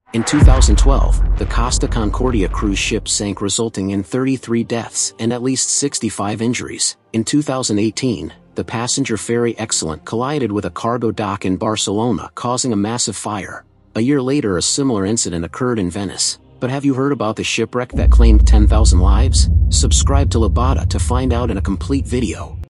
In 2012, the Costa Concordia cruise ship sank, resulting in 33 deaths and at least 65 injuries. In 2018, the passenger ferry Excellent collided with a cargo dock in Barcelona, causing a massive fire. A year later, a similar incident occurred in Venice. But have you heard about the shipwreck that claimed 10,000 lives? Subscribe to Lubadah to find out in a complete video.